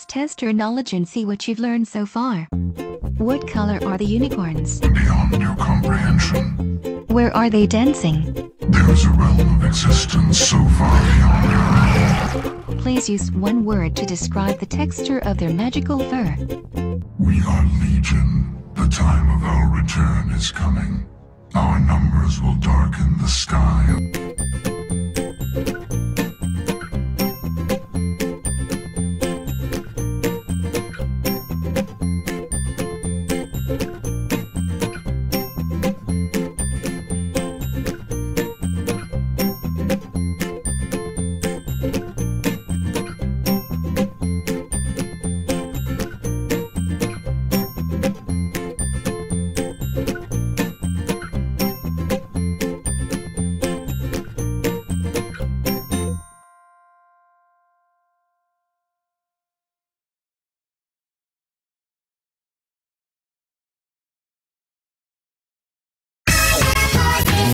test your knowledge and see what you've learned so far. What color are the unicorns? Beyond your comprehension. Where are they dancing? There is a realm of existence so far beyond your. Please use one word to describe the texture of their magical fur. We are Legion. The time of our return is coming. Our numbers will darken the sky.